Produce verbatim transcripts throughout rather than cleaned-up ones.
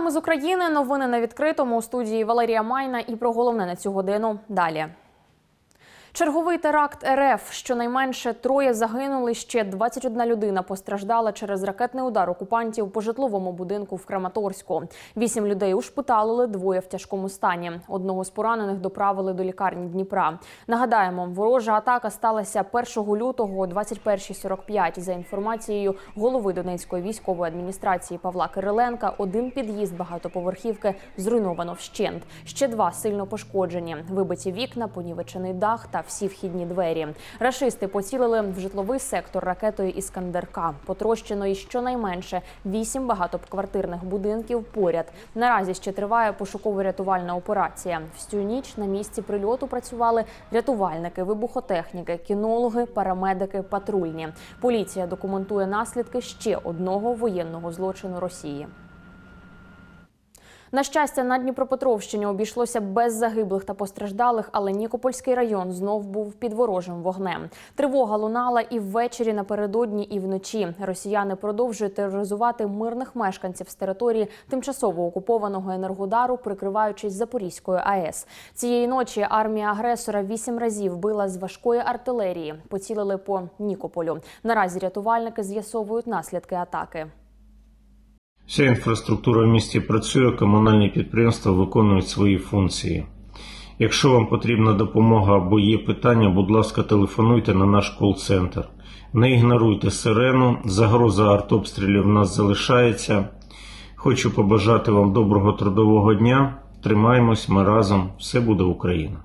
Вітаємо з України. Новини на відкритому. У студії Валерія Майна і про головне на цю годину далі. Черговий теракт РФ. Щонайменше троє загинули, ще двадцять одна людина постраждала через ракетний удар окупантів по житловому будинку в Краматорську. Вісім людей ушпиталили, двоє в тяжкому стані. Одного з поранених доправили до лікарні Дніпра. Нагадаємо, ворожа атака сталася першого лютого о двадцять першій сорок п'ять. За інформацією голови Донецької військової адміністрації Павла Кириленка, один під'їзд багатоповерхівки зруйновано вщент. Ще два сильно пошкоджені. Вибиті вікна, понівечений дах та всі вхідні двері. Рашисти поцілили в житловий сектор ракетою «Іскандер-К». Потрощено і щонайменше вісім багатоквартирних будинків поряд. Наразі ще триває пошуково-рятувальна операція. Всю ніч на місці прильоту працювали рятувальники, вибухотехніки, кінологи, парамедики, патрульні. Поліція документує наслідки ще одного воєнного злочину Росії. На щастя, на Дніпропетровщині обійшлося без загиблих та постраждалих, але Нікопольський район знов був під ворожим вогнем. Тривога лунала і ввечері напередодні, і вночі. Росіяни продовжують тероризувати мирних мешканців з території тимчасово окупованого Енергодару, прикриваючись Запорізькою АЕС. Цієї ночі армія агресора вісім разів била з важкої артилерії. Поцілили по Нікополю. Наразі рятувальники з'ясовують наслідки атаки. Вся інфраструктура в місті працює, комунальні підприємства виконують свої функції. Якщо вам потрібна допомога або є питання, будь ласка, телефонуйте на наш кол-центр. Не ігноруйте сирену, загроза артобстрілів в нас залишається. Хочу побажати вам доброго трудового дня. Тримаємось, ми разом. Все буде Україна.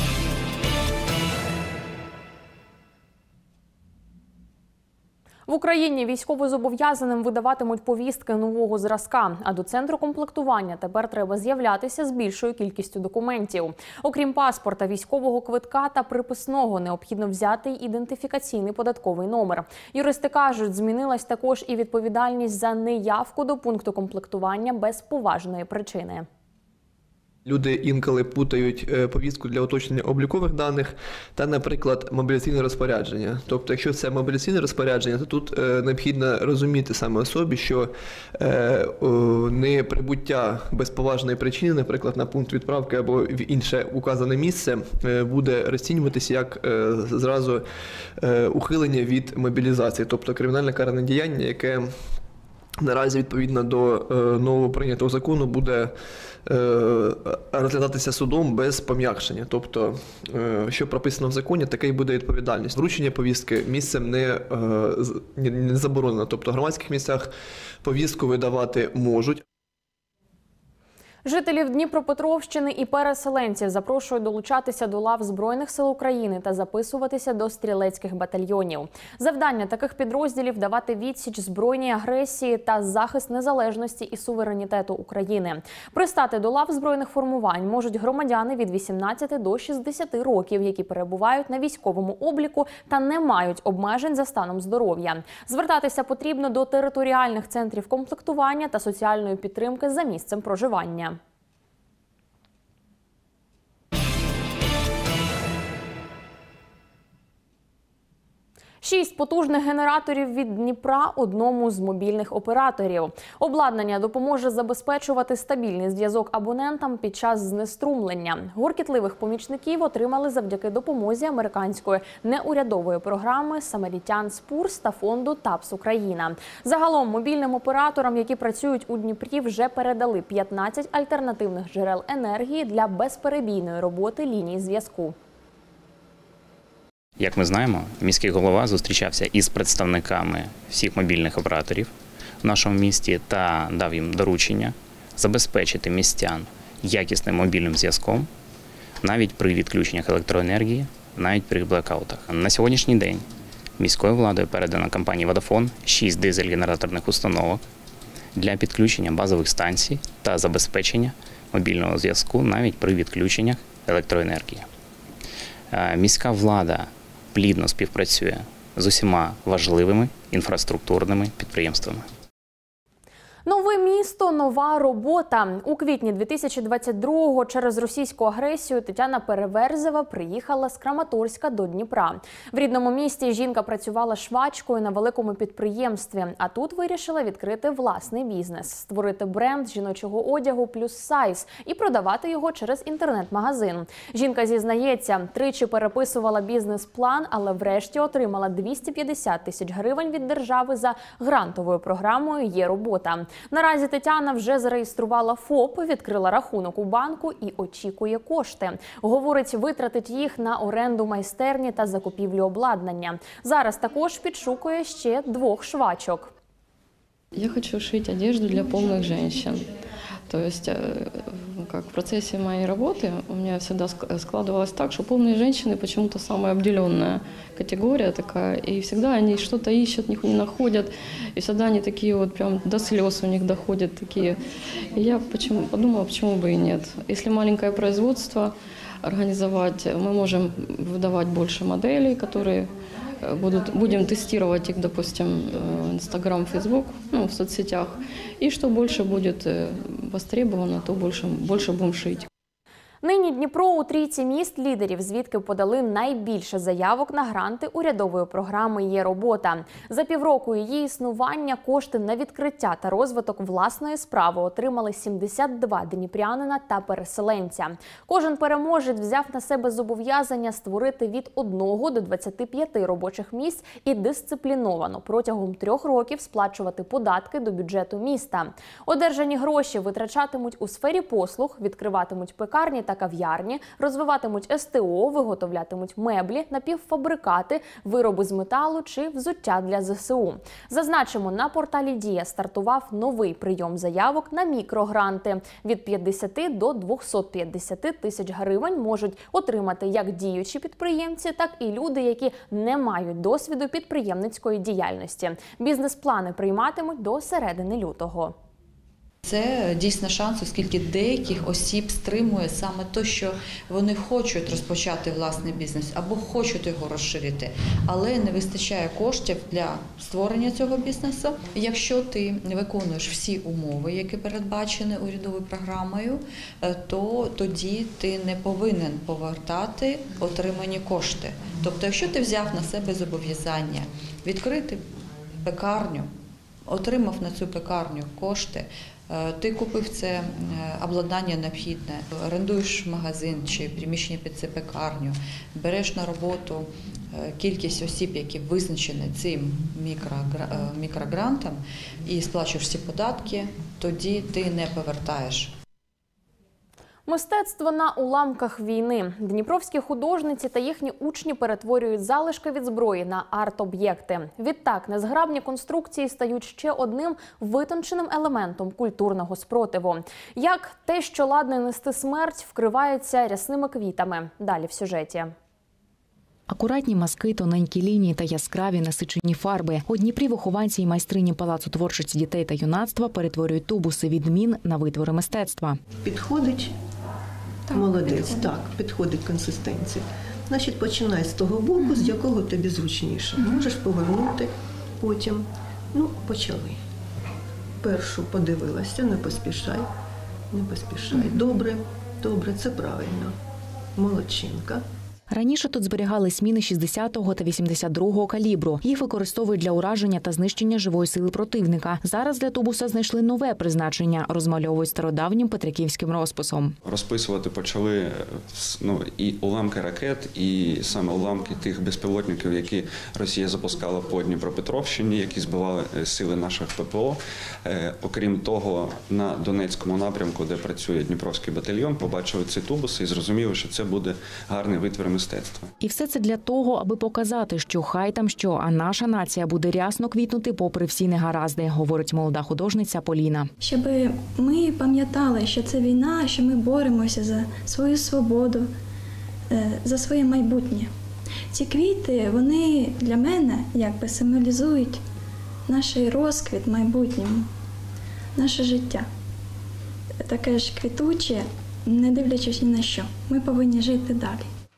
В Україні військовозобов'язаним видаватимуть повістки нового зразка, а до центру комплектування тепер треба з'являтися з більшою кількістю документів. Окрім паспорта, військового квитка та приписного, необхідно взяти й ідентифікаційний податковий номер. Юристи кажуть, змінилась також і відповідальність за неявку до пункту комплектування без поважної причини. Люди інколи путають повістку для уточнення облікових даних та, наприклад, мобіляційне розпорядження. Тобто, якщо це мобіляційне розпорядження, то тут необхідно розуміти саме особі, що не прибуття без поважної причини, наприклад, на пункт відправки або в інше указане місце, буде розцінюватися як зразу ухилення від мобілізації, тобто кримінальне каране діяння, яке наразі, відповідно до нового прийнятого закону, буде розглядатися судом без пом'якшення. Тобто, що прописано в законі, така й буде відповідальність. Вручення повістки місцем не, не заборонено. Тобто, в громадських місцях повістку видавати можуть. Жителів Дніпропетровщини і переселенців запрошують долучатися до лав Збройних сил України та записуватися до стрілецьких батальйонів. Завдання таких підрозділів – давати відсіч збройній агресії та захист незалежності і суверенітету України. Пристати до лав збройних формувань можуть громадяни від вісімнадцяти до шістдесяти років, які перебувають на військовому обліку та не мають обмежень за станом здоров'я. Звертатися потрібно до територіальних центрів комплектування та соціальної підтримки за місцем проживання. Шість потужних генераторів від Дніпра одному з мобільних операторів. Обладнання допоможе забезпечувати стабільний зв'язок абонентам під час знеструмлення. Гуркітливих помічників отримали завдяки допомозі американської неурядової програми «Самарітян Спурс» та фонду ТАПС Україна. Загалом мобільним операторам, які працюють у Дніпрі, вже передали п'ятнадцять альтернативних джерел енергії для безперебійної роботи ліній зв'язку. Як ми знаємо, міський голова зустрічався із представниками всіх мобільних операторів в нашому місті та дав їм доручення забезпечити містян якісним мобільним зв'язком навіть при відключеннях електроенергії, навіть при блекаутах. На сьогоднішній день міською владою передано компанії «Водафон» шість дизель-генераторних установок для підключення базових станцій та забезпечення мобільного зв'язку навіть при відключеннях електроенергії. Міська влада плідно співпрацює з усіма важливими інфраструктурними підприємствами. Нове місто, нова робота. У квітні дві тисячі двадцять другого через російську агресію Тетяна Переверзева приїхала з Краматорська до Дніпра. В рідному місті жінка працювала швачкою на великому підприємстві, а тут вирішила відкрити власний бізнес, створити бренд жіночого одягу «Плюс Сайз» і продавати його через інтернет-магазин. Жінка зізнається, тричі переписувала бізнес-план, але врешті отримала двісті п'ятдесят тисяч гривень від держави за грантовою програмою «Є робота». Наразі Тетяна вже зареєструвала ФОП, відкрила рахунок у банку і очікує кошти. Говорить, витратить їх на оренду майстерні та закупівлю обладнання. Зараз також підшукує ще двох швачок. Я хочу шить одежду для полных женщин. То есть, как в процессе моей работы у меня всегда складывалось так, что полные женщины почему-то самая обделенная категория такая, и всегда они что-то ищут, них не находят, и всегда они такие вот прям до слез у них доходят такие. И я почему, подумала, почему бы и нет. Если маленькое производство организовать, мы можем выдавать больше моделей, которые Будут, будем тестировать их, допустим, в Инстаграм, Фейсбук, ну, в соцсетях. И что больше будет востребовано, то больше, больше будем шить. Нині Дніпро у трійці міст лідерів, звідки подали найбільше заявок на гранти урядової програми «Є робота». За півроку її існування кошти на відкриття та розвиток власної справи отримали сімдесят два дніпрянина та переселенця. Кожен переможець взяв на себе зобов'язання створити від одного до двадцяти п'яти робочих місць і дисципліновано протягом трьох років сплачувати податки до бюджету міста. Одержані гроші витрачатимуть у сфері послуг, відкриватимуть пекарні та кав'ярні, розвиватимуть ес те о, виготовлятимуть меблі, напівфабрикати, вироби з металу чи взуття для зе се у. Зазначимо, на порталі «Дія» стартував новий прийом заявок на мікрогранти. Від п'ятдесяти до двохсот п'ятдесяти тисяч гривень можуть отримати як діючі підприємці, так і люди, які не мають досвіду підприємницької діяльності. Бізнес-плани прийматимуть до середини лютого. Це дійсно шанс, оскільки деяких осіб стримує саме те, що вони хочуть розпочати власний бізнес або хочуть його розширити, але не вистачає коштів для створення цього бізнесу. Якщо ти не виконуєш всі умови, які передбачені урядовою програмою, то тоді ти не повинен повертати отримані кошти. Тобто, якщо ти взяв на себе зобов'язання відкрити пекарню, отримав на цю пекарню кошти, ти купив це обладнання необхідне, орендуєш магазин чи приміщення під цю пекарню, береш на роботу кількість осіб, які визначені цим мікрогрантом і сплачуєш всі податки, тоді ти не повертаєш. Мистецтво на уламках війни. Дніпровські художниці та їхні учні перетворюють залишки від зброї на арт-об'єкти. Відтак, незграбні конструкції стають ще одним витонченим елементом культурного спротиву. Як те, що ладне нести смерть, вкривається рясними квітами. Далі в сюжеті. Акуратні мазки, тоненькі лінії та яскраві насичені фарби. У Дніпрі вихованці і майстрині Палацу творчості дітей та юнацтва перетворюють тубуси від мін на витвори мистецтва. Підходить? Так, молодець, підходить. Так, підходить консистенція. Значить, починай з того боку, з якого тобі зручніше. Можеш повернути потім. Ну, почали. Першу подивилася, не поспішай, не поспішай. Добре, добре, це правильно. Молодчинка. Раніше тут зберігались міни шістдесятого та вісімдесят другого калібру. Їх використовують для ураження та знищення живої сили противника. Зараз для тубуса знайшли нове призначення – розмальовують стародавнім петриківським розписом. Розписувати почали ну, і уламки ракет, і саме уламки тих безпілотників, які Росія запускала по Дніпропетровщині, які збивали сили наших пе пе о. Е, окрім того, на Донецькому напрямку, де працює Дніпровський батальйон, побачили ці тубуси і зрозуміли, що це буде гарний витвір мистецтва. І все це для того, аби показати, що хай там що, а наша нація буде рясно квітнути попри всі негаразди, говорить молода художниця Поліна. Щоб ми пам'ятали, що це війна, що ми боремося за свою свободу, за своє майбутнє. Ці квіти, вони для мене якби символізують наш розквіт в майбутньому, наше життя. Таке ж квітуче, не дивлячись ні на що. Ми повинні жити далі.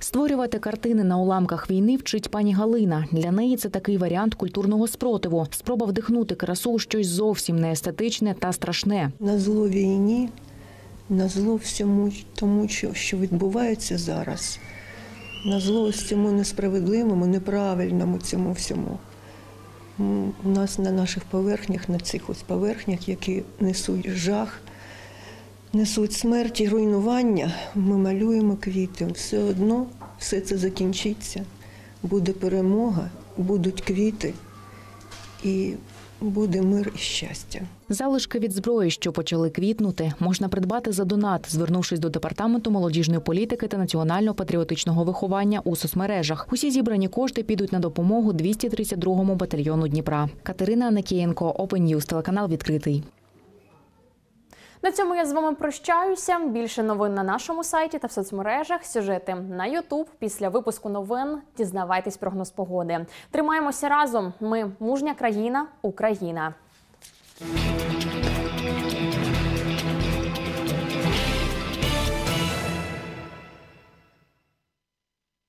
Створювати картини на уламках війни вчить пані Галина. Для неї це такий варіант культурного спротиву. Спроба вдихнути красу у щось зовсім не естетичне та страшне. На зло війні, на зло всьому тому, що, що відбувається зараз, на зло ось цьому несправедливому, неправильному цьому всьому. У нас на наших поверхнях, на цих ось поверхнях, які несуть жах, несуть смерть і руйнування, ми малюємо квіти. Все одно все це закінчиться, буде перемога, будуть квіти і буде мир і щастя. Залишки від зброї, що почали квітнути, можна придбати за донат, звернувшись до Департаменту молодіжної політики та національного патріотичного виховання у соцмережах. Усі зібрані кошти підуть на допомогу двісті тридцять другому батальйону Дніпра. Катерина Анакієнко, Open News, телеканал «Відкритий». На цьому я з вами прощаюся. Більше новин на нашому сайті та в соцмережах. Сюжети на Ютуб. Після випуску новин дізнавайтесь прогноз погоди. Тримаємося разом. Ми – мужня країна, Україна.